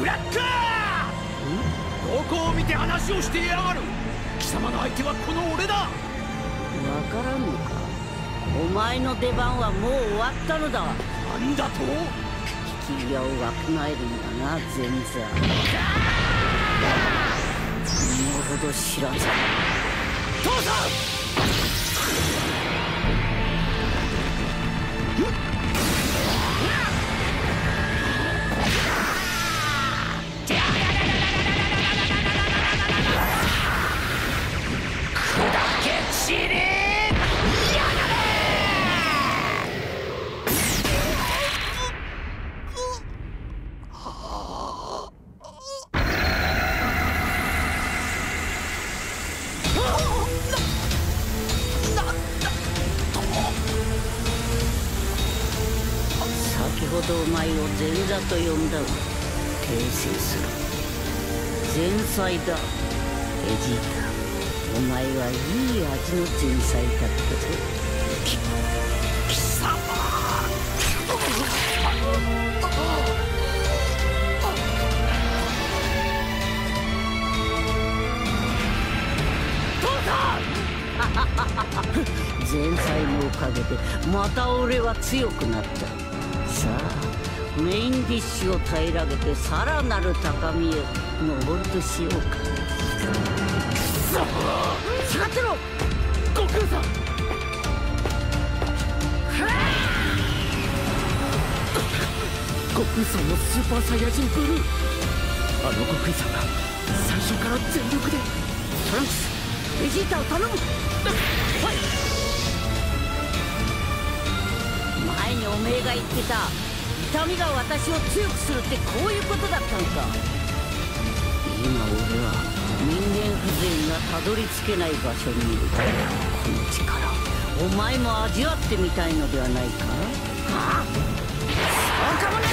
ブラックどこを見て話をしてやがる。貴様の相手はこの俺だ。 わからんのか。お前の出番はもう終わったのだわ。 なんだと。 引き際をわきまえるんだな前座。身の程知らず。 父さん。 先ほどお前を前座と呼んだが訂正する。前妻だベジータ。お前はいい味の前妻だったぞ。 貴様。 前妻のおかげでまた俺は強くなった。さあメインディッシュを平らげてさらなる高みへ登るとしようか。下がってろ悟空さん。悟空さんのスーパーサイヤ人ブルー。あの悟空さんが最初から全力で。 トランクスベジータを頼む。はい。前におめえが言ってた痛みが私を強くするってこういうことだったのか。今俺は人間風情がたどり着けない場所にいる。この力お前も味わってみたいのではないか。そうかもね。